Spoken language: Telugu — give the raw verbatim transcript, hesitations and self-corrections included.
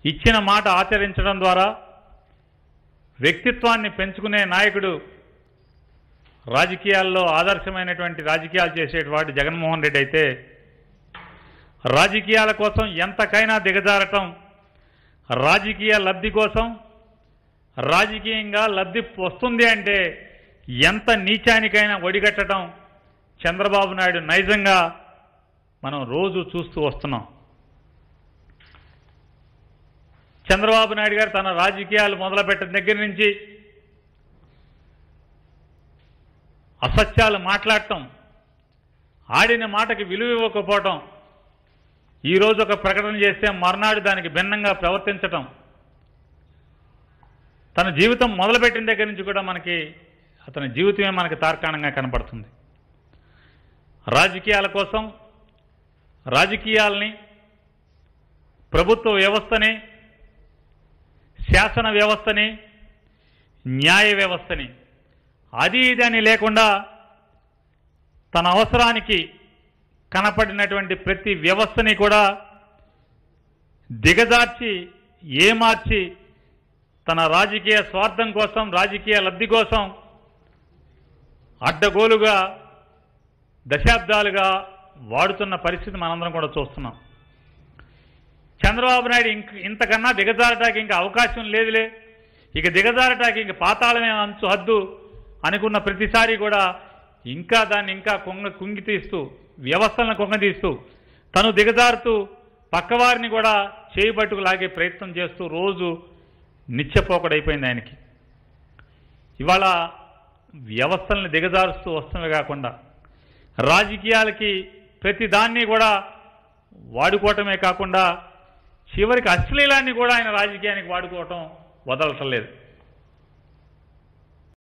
ఇచ్చిన మాట ఆచరించడం ద్వారా వ్యక్తిత్వాన్ని పెంచుకునే నాయకుడు, రాజకీయాల్లో ఆదర్శమైనటువంటి రాజకీయాలు చేసేటువంటి జగన్మోహన్ రెడ్డి అయితే, రాజకీయాల కోసం ఎంతకైనా దిగజారటం, రాజకీయ లబ్ధి కోసం రాజకీయంగా లబ్ధి వస్తుంది అంటే ఎంత నీచానికైనా ఒడిగట్టడం చంద్రబాబు నాయుడు నైజంగా మనం రోజు చూస్తూ వస్తున్నాం. చంద్రబాబు నాయుడు గారు తన రాజకీయాలు మొదలుపెట్టిన దగ్గర నుంచి అసత్యాలు మాట్లాడటం, ఆడిన మాటకి విలువ ఇవ్వకపోవటం, ఈరోజు ఒక ప్రకటన చేస్తే మర్నాడు దానికి భిన్నంగా ప్రవర్తించటం, తన జీవితం మొదలుపెట్టిన దగ్గర నుంచి కూడా మనకి అతని జీవితమే మనకి తార్కాణంగా కనపడుతుంది. రాజకీయాల కోసం రాజకీయాల్ని, ప్రభుత్వ వ్యవస్థని, శాసన వ్యవస్థని, న్యాయ వ్యవస్థని అది ఇది అని లేకుండా తన అవసరానికి కనపడినటువంటి ప్రతి వ్యవస్థని కూడా దిగజార్చి, ఏమార్చి తన రాజకీయ స్వార్థం కోసం, రాజకీయ లబ్ధి కోసం అడ్డగోలుగా దశాబ్దాలుగా వాడుతున్న పరిస్థితి మనందరం కూడా చూస్తున్నాం. చంద్రబాబు నాయుడు ఇంక ఇంతకన్నా దిగజారటానికి ఇంకా అవకాశం లేదులే, ఇక దిగజారటానికి ఇంక పాతాళమే అంచు హద్దు అనుకున్న ప్రతిసారి కూడా ఇంకా దాన్ని ఇంకా కొంగ కుంగి తీస్తూ, వ్యవస్థలను కొంగదీస్తూ, తను దిగజారుతూ పక్కవారిని కూడా చేయబట్టుకు లాగే ప్రయత్నం చేస్తూ రోజు నిత్యపోకడైపోయింది ఆయనకి. ఇవాళ వ్యవస్థలను దిగజారుస్తూ వస్తున్నవి కాకుండా రాజకీయాలకి ప్రతి దాన్ని కూడా వాడుకోవటమే కాకుండా చివరికి అశ్లీలాన్ని కూడా ఆయన రాజకీయానికి వాడుకోవటం వదలటం లేదు.